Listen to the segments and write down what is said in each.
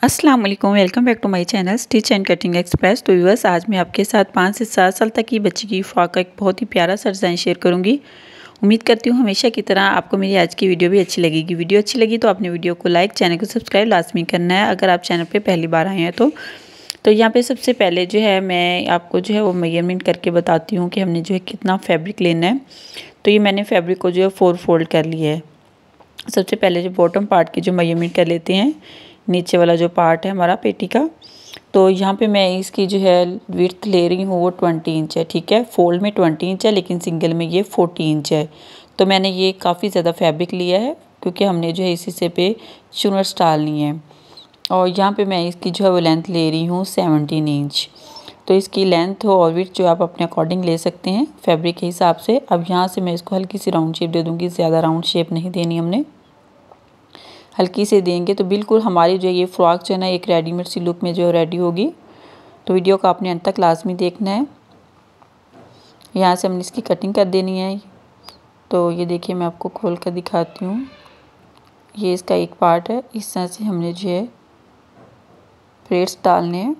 अस्सलाम वालेकुम, welcome back to my channel stitch and cutting express. तो व्यूअर्स, आज मैं आपके साथ 5 से 7 साल तक की बच्ची की फ्रॉक का एक बहुत ही प्यारा सा डिज़ाइन शेयर करूंगी। उम्मीद करती हूँ हमेशा की तरह आपको मेरी आज की वीडियो भी अच्छी लगेगी। वीडियो अच्छी लगी तो आपने वीडियो को लाइक, चैनल को सब्सक्राइब लाजमी करना है अगर आप चैनल पर पहली बार आए हैं तो यहाँ पे सबसे पहले जो है मैं आपको जो है वो मेजरमेंट करके बताती हूँ कि हमने जो है कितना फैब्रिक लेना है। तो ये मैंने फैब्रिक को जो है 4 फोल्ड कर लिया है। सबसे पहले जो बॉटम पार्ट की जो मेजरमेंट कर लेते हैं, नीचे वाला जो पार्ट है हमारा पेटी का, तो यहाँ पे मैं इसकी जो है विड्थ ले रही हूँ वो 20 इंच है। ठीक है, फोल्ड में 20 इंच है लेकिन सिंगल में ये 40 इंच है। तो मैंने ये काफ़ी ज़्यादा फैब्रिक लिया है क्योंकि हमने जो है इसी से पे चुनर्स डालनी है। और यहाँ पे मैं इसकी जो है वो लेंथ ले रही हूँ 17 इंच। तो इसकी लेंथ और विड्थ जो आप अपने अकॉर्डिंग ले सकते हैं फैब्रिक के हिसाब से। अब यहाँ से मैं इसको हल्की सी राउंड शेप दे दूँगी, ज़्यादा राउंड शेप नहीं देनी हमने, हल्की से देंगे तो बिल्कुल हमारी जो ये फ्रॉक जो है ना एक रेडीमेड सी लुक में जो रेडी होगी। तो वीडियो को आपने अंत तक लाजमी देखना है। यहाँ से हमने इसकी कटिंग कर देनी है। तो ये देखिए, मैं आपको खोल कर दिखाती हूँ। ये इसका एक पार्ट है, इस तरह से हमने जो है प्लेट्स डालने हैं।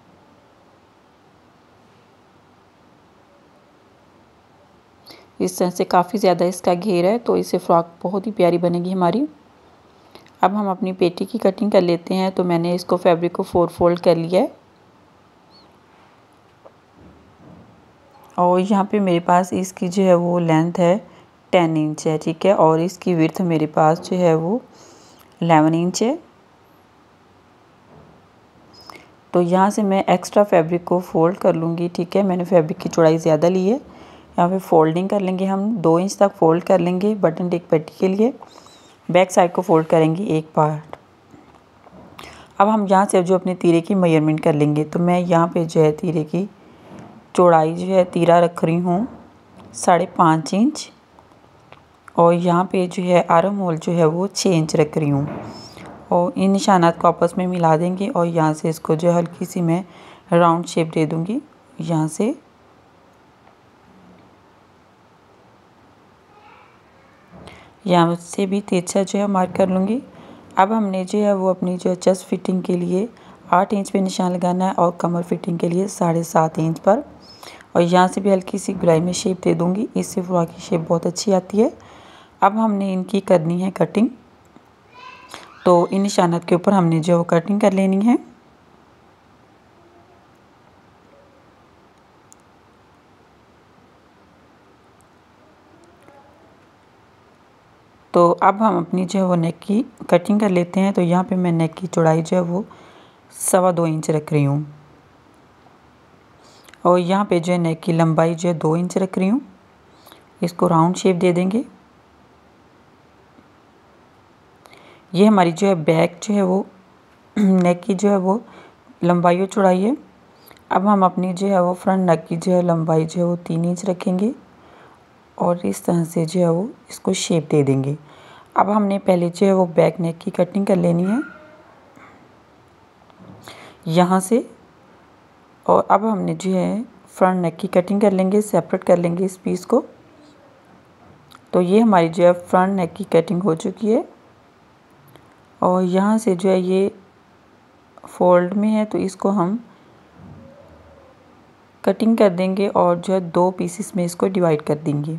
इस तरह से काफ़ी ज़्यादा इसका घेर है तो इससे फ्रॉक बहुत ही प्यारी बनेगी हमारी। अब हम अपनी पेटी की कटिंग कर लेते हैं। तो मैंने इसको फैब्रिक को 4 फोल्ड कर लिया है और यहाँ पे मेरे पास इसकी जो है वो लेंथ है 10 इंच है। ठीक है, और इसकी विड्थ मेरे पास जो है वो 11 इंच है। तो यहाँ से मैं एक्स्ट्रा फैब्रिक को फोल्ड कर लूँगी। ठीक है, मैंने फैब्रिक की चौड़ाई ज़्यादा ली है। यहाँ पे फोल्डिंग कर लेंगे, हम 2 इंच तक फोल्ड कर लेंगे बटन टिक पट्टी के लिए। बैक साइड को फोल्ड करेंगे एक पार्ट। अब हम यहाँ से जो अपने तीरे की मेजरमेंट कर लेंगे। तो मैं यहाँ पे जो है तीरे की चौड़ाई जो है तीरा रख रही हूँ 5.5 इंच और यहाँ पे जो है आर्म होल जो है वो 6 इंच रख रही हूँ। और इन निशानात को आपस में मिला देंगे और यहाँ से इसको जो हल्की सी मैं राउंड शेप दे दूँगी। यहाँ से यहाँ से भी तिरछा जो है मार्क कर लूँगी। अब हमने जो है वो अपनी जो चेस्ट फिटिंग के लिए 8 इंच पे निशान लगाना है और कमर फिटिंग के लिए 7.5 इंच पर। और यहाँ से भी हल्की सी गुलाई में शेप दे दूँगी, इससे फ्रॉक की शेप बहुत अच्छी आती है। अब हमने इनकी करनी है कटिंग। तो इन निशानात के ऊपर हमने जो कटिंग कर लेनी है। तो अब हम अपनी जो है वो नेक की कटिंग कर लेते हैं। तो यहाँ पे मैं नेक की चौड़ाई जो है वो 2.25 इंच रख रही हूँ और यहाँ पे जो है नेक की लंबाई जो है 2 इंच रख रही हूँ। इसको राउंड शेप दे देंगे। ये हमारी जो है बैक जो है वो नेक की जो है वो लंबाई और चौड़ाई है। अब हम अपनी जो है वो फ्रंट नेक की जो है लंबाई जो है वो 3 इंच रखेंगे और इस तरह से जो है वो इसको शेप दे देंगे। अब हमने पहले जो है वो बैक नेक की कटिंग कर लेनी है यहाँ से। और अब हमने जो है फ्रंट नेक की कटिंग कर लेंगे, सेपरेट कर लेंगे इस पीस को। तो ये हमारी जो है फ्रंट नेक की कटिंग हो चुकी है और यहाँ से जो है ये फोल्ड में है तो इसको हम कटिंग कर देंगे और जो है 2 पीसेस में इसको डिवाइड कर देंगे।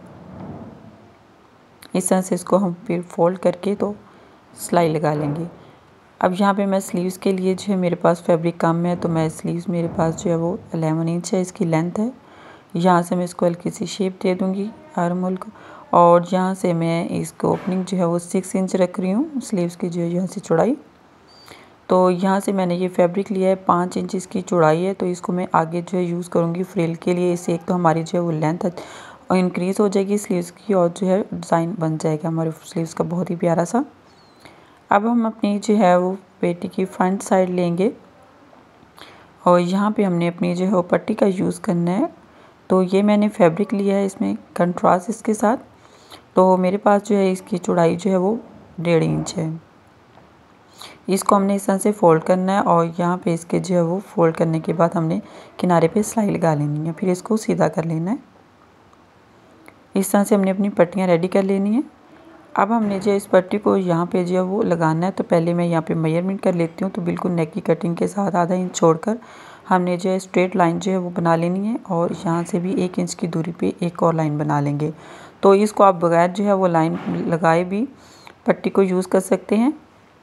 इस तरह से इसको हम फिर फोल्ड करके तो सिलाई लगा लेंगे। अब यहाँ पे मैं स्लीव्स के लिए जो है मेरे पास फैब्रिक कम है तो मैं स्लीव्स मेरे पास जो है वो 11 इंच है इसकी लेंथ है। यहाँ से मैं इसको हल्की सी शेप दे दूँगी आर्म होल को और यहाँ से मैं इसको ओपनिंग जो है वो 6 इंच रख रही हूँ स्लीव्स की जो है यहाँ से चौड़ाई। तो यहाँ से मैंने ये फैब्रिक लिया है 5 इंच इसकी चौड़ाई है। तो इसको मैं आगे जो है यूज़ करूँगी फ्रिल के लिए। इससे एक तो हमारी जो है वो लेंथ और इंक्रीज़ हो जाएगी स्लीव्स की और जो है डिज़ाइन बन जाएगा हमारे स्लीव्स का बहुत ही प्यारा सा। अब हम अपनी जो है वो पेटी की फ्रंट साइड लेंगे और यहाँ पे हमने अपनी जो है वो पट्टी का यूज़ करना है। तो ये मैंने फैब्रिक लिया है इसमें कंट्रास्ट इसके साथ। तो मेरे पास जो है इसकी चौड़ाई जो है वो 1.5 इंच है। इसको हमने इस तरह से फोल्ड करना है और यहाँ पे इसके जो है वो फोल्ड करने के बाद हमने किनारे पे सिलाई लगा लेनी है, फिर इसको सीधा कर लेना है। इस तरह से हमने अपनी पट्टियाँ रेडी कर लेनी है। अब हमने जो इस पट्टी को यहाँ पे जो है वो लगाना है, तो पहले मैं यहाँ पे मेजरमेंट कर लेती हूँ। तो बिल्कुल नेक की कटिंग के साथ आधा इंच छोड़कर हमने जो है स्ट्रेट लाइन जो है वो बना लेनी है और यहाँ से भी 1 इंच की दूरी पे एक और लाइन बना लेंगे। तो इसको आप बगैर जो है वो लाइन लगाए भी पट्टी को यूज़ कर सकते हैं।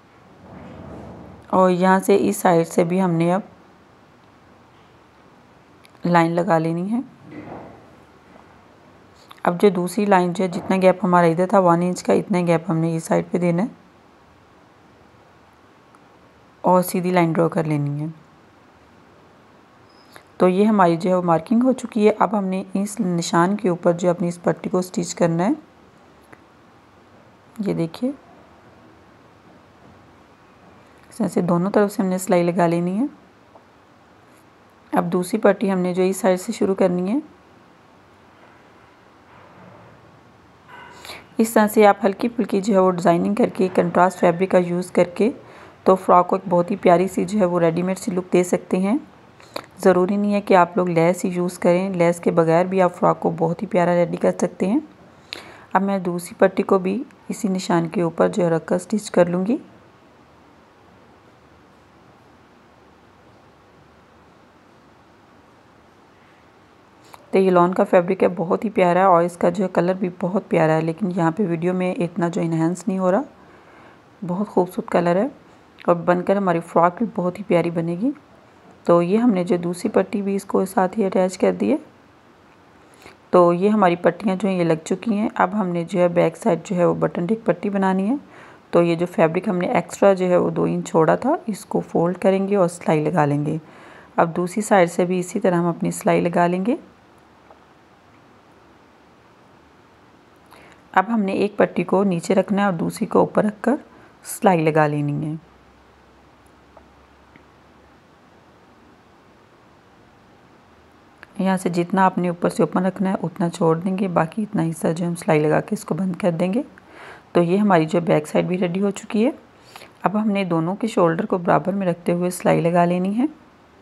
और यहाँ से इस साइड से भी हमने अब लाइन लगा लेनी है। अब जो दूसरी लाइन जो है, जितना गैप हमारा इधर था 1 इंच का, इतना गैप हमने इस साइड पे देना है और सीधी लाइन ड्रॉ कर लेनी है। तो ये हमारी जो है वो मार्किंग हो चुकी है। अब हमने इस निशान के ऊपर जो अपनी इस पट्टी को स्टिच करना है। ये देखिए, इस तरह से दोनों तरफ से हमने सिलाई लगा लेनी है। अब दूसरी पट्टी हमने जो इस साइड से शुरू करनी है। इस तरह से आप हल्की फुल्की जो है वो डिज़ाइनिंग करके कंट्रास्ट फैब्रिक का यूज़ करके तो फ्रॉक को एक बहुत ही प्यारी सी जो है वो रेडीमेड सी लुक दे सकते हैं। ज़रूरी नहीं है कि आप लोग लेस ही यूज़ करें, लेस के बगैर भी आप फ्रॉक को बहुत ही प्यारा रेडी कर सकते हैं। अब मैं दूसरी पट्टी को भी इसी निशान के ऊपर जो है रखकर स्टिच कर लूँगी। तो ये लॉन का फैब्रिक है, बहुत ही प्यारा है और इसका जो है कलर भी बहुत प्यारा है, लेकिन यहाँ पे वीडियो में इतना जो इन्हेंस नहीं हो रहा। बहुत खूबसूरत कलर है और बनकर हमारी फ्रॉक भी बहुत ही प्यारी बनेगी। तो ये हमने जो दूसरी पट्टी भी इसको साथ ही अटैच कर दी है। तो ये हमारी पट्टियाँ जो हैं ये लग चुकी हैं। अब हमने जो है बैक साइड जो है वो बटन टिक पट्टी बनानी है। तो ये जो फैब्रिक हमने एक्स्ट्रा जो है वो 2 इंच छोड़ा था, इसको फोल्ड करेंगे और सिलाई लगा लेंगे। अब दूसरी साइड से भी इसी तरह हम अपनी सिलाई लगा लेंगे। अब हमने एक पट्टी को नीचे रखना है और दूसरी को ऊपर रखकर सिलाई लगा लेनी है। यहाँ से जितना आपने ऊपर से ओपन रखना है उतना छोड़ देंगे, बाकी इतना हिस्सा जो हम सिलाई लगा के इसको बंद कर देंगे। तो ये हमारी जो बैक साइड भी रेडी हो चुकी है। अब हमने दोनों के शोल्डर को बराबर में रखते हुए सिलाई लगा लेनी है।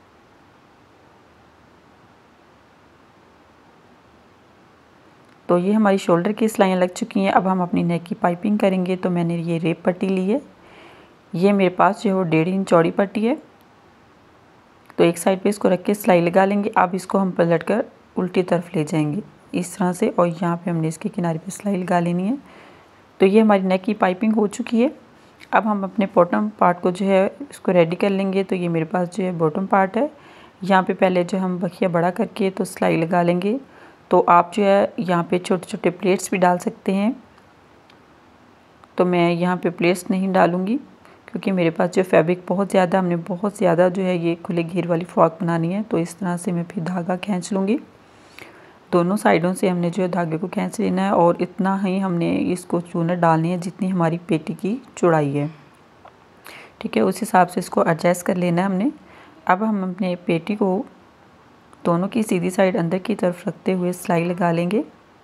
तो ये हमारी शोल्डर की सिलाइयाँ लग चुकी हैं। अब हम अपनी नेक की पाइपिंग करेंगे। तो मैंने ये रेप पट्टी ली है। ये मेरे पास जो है वो 1.5 इंच चौड़ी पट्टी है। तो एक साइड पे इसको रख के सिलाई लगा लेंगे। अब इसको हम पलट कर उल्टी तरफ ले जाएंगे इस तरह से, और यहाँ पे हमने इसके किनारे पे सिलाई लगा लेनी है। तो ये हमारी नेक की पाइपिंग हो चुकी है। अब हम अपने बॉटम पार्ट को जो है इसको रेडी कर लेंगे। तो ये मेरे पास जो है बॉटम पार्ट है। यहाँ पे पहले जो हम बखिया बड़ा करके तो सिलाई लगा लेंगे। तो आप जो है यहाँ पे छोटे छोटे प्लेट्स भी डाल सकते हैं। तो मैं यहाँ पे प्लेट्स नहीं डालूँगी क्योंकि मेरे पास जो फैब्रिक बहुत ज़्यादा, हमने बहुत ज़्यादा जो है ये खुले घेर वाली फ्रॉक बनानी है। तो इस तरह से मैं फिर धागा खींच लूँगी। दोनों साइडों से हमने जो है धागे को खींच लेना है और इतना ही हमने इसको चूनर डालनी है जितनी हमारी पेटी की चौड़ाई है। ठीक है, उस हिसाब से इसको एडजस्ट कर लेना है हमने। अब हम अपने पेटी को दोनों की सीधी साइड अंदर की तरफ रखते हुए सिलाई लगा लेंगे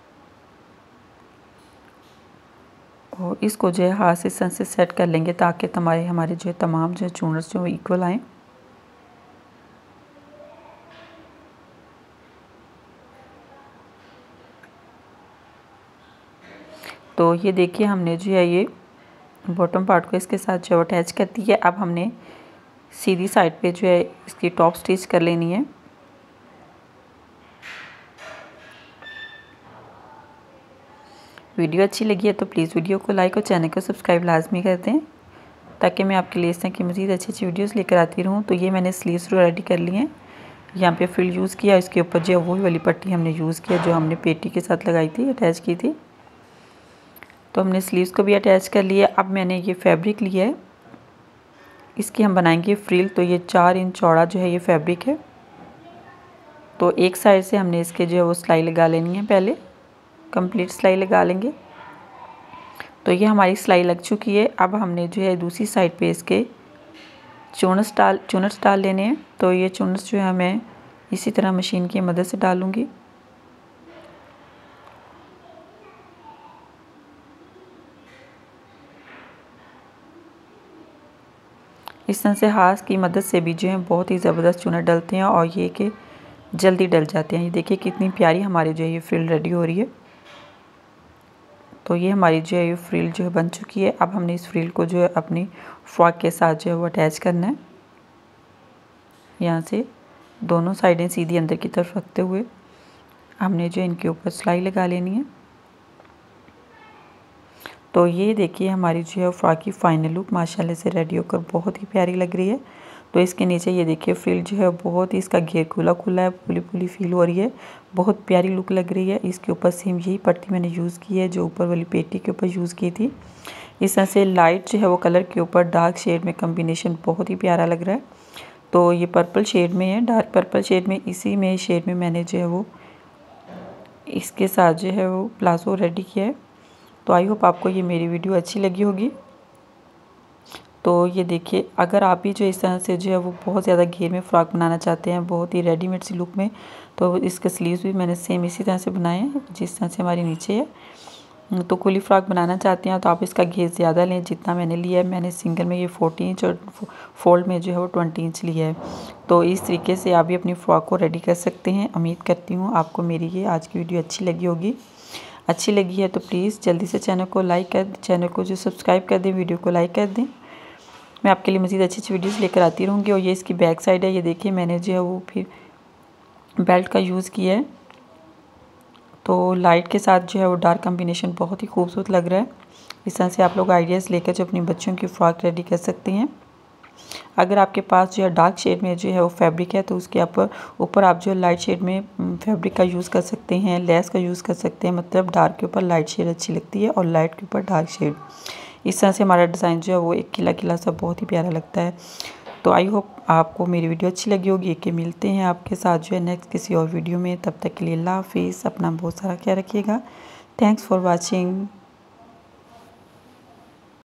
और इसको जो है हाथ से सन से सेट कर लेंगे ताकि हमारे जो है तमाम जो चूनर्स जो इक्वल आएँ। तो ये देखिए, हमने जो है ये बॉटम पार्ट को इसके साथ जो अटैच कर दी है। अब हमने सीधी साइड पे जो है इसकी टॉप स्टिच कर लेनी है। वीडियो अच्छी लगी है तो प्लीज़ वीडियो को लाइक और चैनल को सब्सक्राइब लाजमी कर दें ताकि मैं आपके लिए इस तरह की मज़ीद अच्छी अच्छी वीडियोस लेकर आती रहूँ। तो ये मैंने स्लीव्स रेडी कर लिए हैं। यहाँ पे फ्रिल यूज़ किया, इसके ऊपर जो वही वाली पट्टी हमने यूज़ किया जो हमने पेटी के साथ लगाई थी, अटैच की थी। तो हमने स्लीव्स को भी अटैच कर लिया। अब मैंने ये फैब्रिक लिया है, इसकी हम बनाएंगे फ्रिल। तो ये 4 इंच चौड़ा जो है ये फैब्रिक है। तो एक साइड से हमने इसके जो है वो सिलाई लगा लेनी है, पहले कंप्लीट सिलाई लगा लेंगे। तो ये हमारी सिलाई लग चुकी है। अब हमने जो है दूसरी साइड पे इसके चूनर्स डाल लेने हैं। तो ये चूनर्स जो है मैं इसी तरह मशीन की मदद से डालूँगी। इस तरह से हाथ की मदद से भी जो है बहुत ही ज़बरदस्त चूनर डलते हैं और ये कि जल्दी डल जाते हैं। ये देखिए कितनी प्यारी हमारी जो है ये फ्रिल रेडी हो रही है। तो ये हमारी जो है ये फ्रिल जो है बन चुकी है। अब हमने इस फ्रिल को जो है अपनी फ्रॉक के साथ जो है वो अटैच करना है। यहाँ से दोनों साइडें सीधी अंदर की तरफ रखते हुए हमने जो इनके ऊपर सिलाई लगा लेनी है। तो ये देखिए हमारी जो है फ्रॉक की फाइनल लुक माशाल्लाह से रेडी होकर बहुत ही प्यारी लग रही है। तो इसके नीचे ये देखिए फ्रिल जो है बहुत ही इसका घेर खुला खुला है, फुली फुली फील हो रही है, बहुत प्यारी लुक लग रही है। इसके ऊपर सेम यही पट्टी मैंने यूज़ की है जो ऊपर वाली पेटी के ऊपर यूज़ की थी। इस तरह से लाइट जो है वो कलर के ऊपर डार्क शेड में कम्बिनेशन बहुत ही प्यारा लग रहा है। तो ये पर्पल शेड में है, डार्क पर्पल शेड में, इसी में शेड में मैंने जो है वो इसके साथ जो है वो प्लाजो रेडी किया है। तो आई होप आपको ये मेरी वीडियो अच्छी लगी होगी। तो ये देखिए अगर आप भी जो इस तरह से जो है वो बहुत ज़्यादा घेर में फ़्रॉक बनाना चाहते हैं बहुत ही रेडीमेड सी लुक में, तो इसके स्लीव्स भी मैंने सेम इसी तरह से बनाए हैं जिस तरह से हमारी नीचे है। तो खुली फ्रॉक बनाना चाहते हैं तो आप इसका घेर ज़्यादा लें जितना मैंने लिया है। मैंने सिंगल में ये 40 इंच और फोल्ड में जो है वो 20 इंच लिया है। तो इस तरीके से आप भी अपनी फ़्रॉक को रेडी कर सकते हैं। उम्मीद करती हूँ आपको मेरी ये आज की वीडियो अच्छी लगी होगी। अच्छी लगी है तो प्लीज़ जल्दी से चैनल को लाइक कर दें, चैनल को जो सब्सक्राइब कर दें, वीडियो को लाइक कर दें। मैं आपके लिए मज़ीद अच्छी अच्छी वीडियोस लेकर आती रहूँगी। और ये इसकी बैक साइड है, ये देखिए मैंने जो है वो फिर बेल्ट का यूज़ किया है। तो लाइट के साथ जो है वो डार्क कम्बिनेशन बहुत ही खूबसूरत लग रहा है। इस तरह से आप लोग आइडियाज़ लेकर जो अपनी बच्चों की फ़्रॉक रेडी कर सकते हैं। अगर आपके पास जो है डार्क शेड में जो है वो फैब्रिक है तो उसके ऊपर आप जो है लाइट शेड में फैब्रिक का यूज़ कर सकते हैं, लेस का यूज़ कर सकते हैं। मतलब डार्क के ऊपर लाइट शेड अच्छी लगती है और लाइट के ऊपर डार्क शेड। इस तरह से हमारा डिज़ाइन जो है वो एक खिला खिला सा बहुत ही प्यारा लगता है। तो आई होप आपको मेरी वीडियो अच्छी लगी होगी। कि मिलते हैं आपके साथ जो है नेक्स्ट किसी और वीडियो में। तब तक के लिए अल्लाह हाफिज़। अपना बहुत सारा ख्याल रखिएगा। Thanks for watching.